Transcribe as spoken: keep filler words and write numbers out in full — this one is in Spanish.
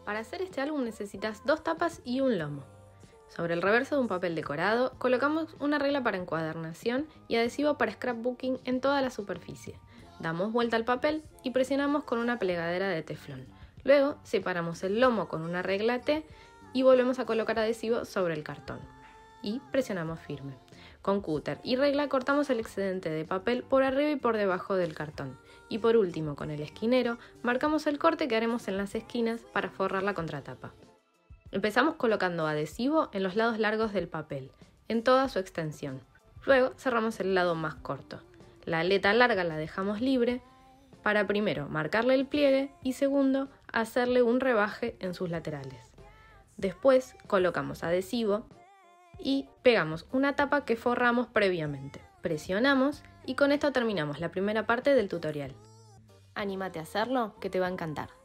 Para hacer este álbum necesitas dos tapas y un lomo. Sobre el reverso de un papel decorado colocamos una regla para encuadernación y adhesivo para scrapbooking en toda la superficie. Damos vuelta al papel y presionamos con una plegadera de teflón. Luego separamos el lomo con una regla T y volvemos a colocar adhesivo sobre el cartón. Y presionamos firme. Con cúter y regla cortamos el excedente de papel por arriba y por debajo del cartón. Y por último, con el esquinero, marcamos el corte que haremos en las esquinas para forrar la contratapa. Empezamos colocando adhesivo en los lados largos del papel, en toda su extensión. Luego cerramos el lado más corto. La aleta larga la dejamos libre para primero marcarle el pliegue y segundo hacerle un rebaje en sus laterales. Después colocamos adhesivo y pegamos una tapa que forramos previamente. Presionamos y con esto terminamos la primera parte del tutorial. Anímate a hacerlo, que te va a encantar.